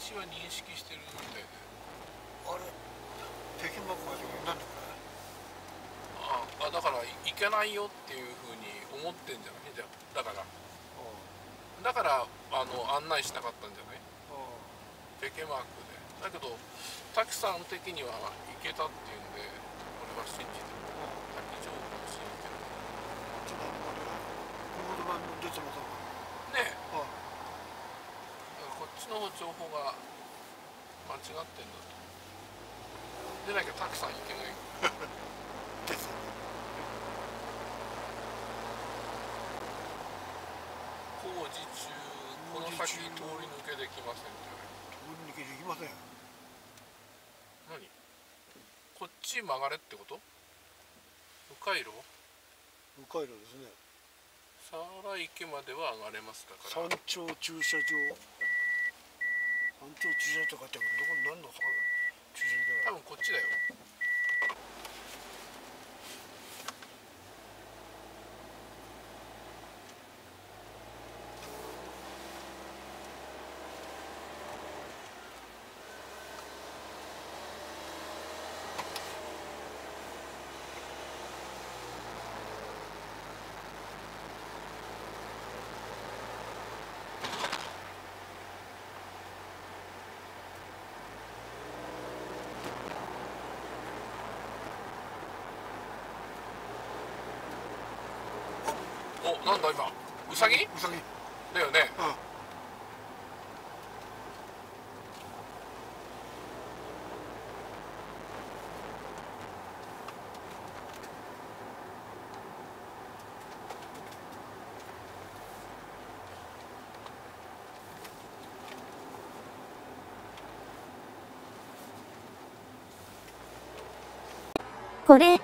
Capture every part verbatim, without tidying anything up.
一は認識してるみたいで。 あれ北京幕までなんだこれ。 ああ、だから行けないよっていうふうに思ってんじゃない。じゃあだからだからあの案内しなかったんじゃない。北京マークで。だけど滝さん的には行けたっていうんで俺は信じてる。滝情報を信じてる。 ちょっとあれはゴールドマン出てますねえ、 ああこっちの情報が間違ってんだと。でなきゃたくさんいけないですよね。 工事中、この先通り抜けできませんって。 通り抜けできません。 何こっち曲がれってこと。迂回路。 迂回路ですね。 佐原池までは上がれますだから。 山頂駐車場。山頂駐車場とかってどこに何の駐車場だろう。 多分こっちだよ。お、なんだ今。ウサギ？ ウサギ。 だよね。 うん。 これ。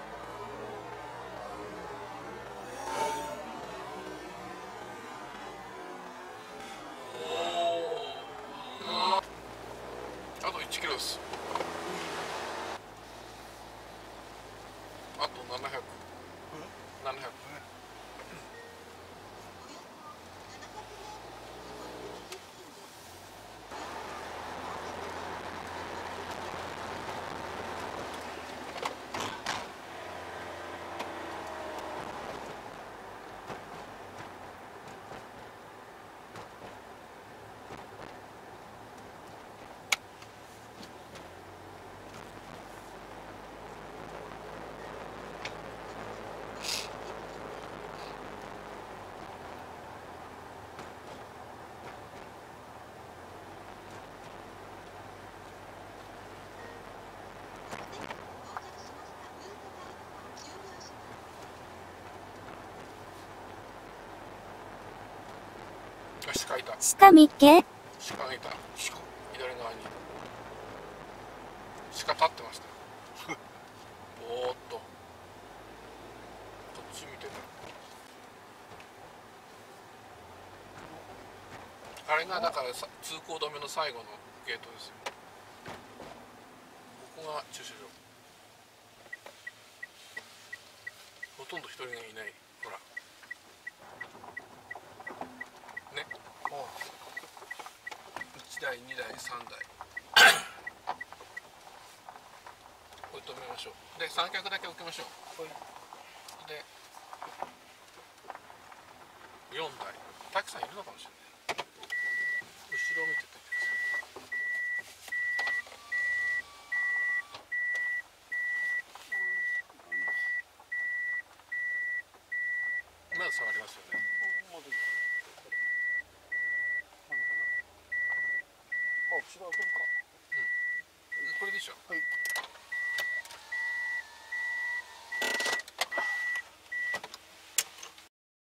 あといちキロです。あとななひゃく。ななひゃく。鹿いた。 鹿見っけ。 鹿がいた。鹿。左側に。鹿立ってましたよ。ぼーっと。こっち見てる。あれがだからさ通行止めの最後のゲートですよ。ここが駐車場。ほとんど人がいない。ほら。ね。いちだい、にだい、さんだい。これ止めましょう。で、三脚だけ置きましょう。で、よんだい。たくさんいるのかもしれない。後ろを見ててください。まだ下がりますよね。 あ、後ろ開くのか。